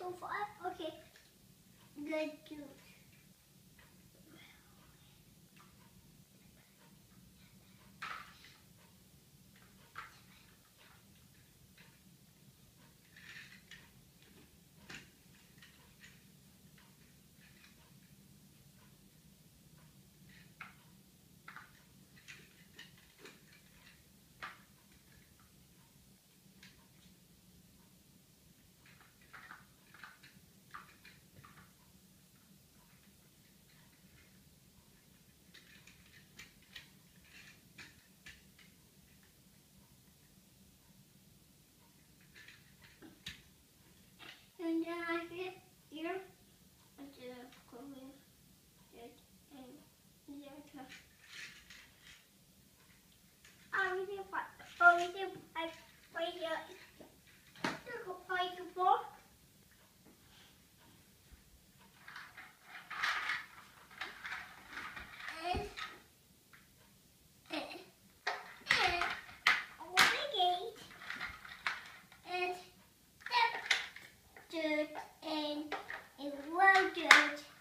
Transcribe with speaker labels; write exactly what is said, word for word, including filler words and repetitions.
Speaker 1: so far. Okay. Good, good. And then I get here. And then go in. And then I really want. Oh, we did. I play it. Look, play the ball. And and and open the gate. And step dirt and and road dirt.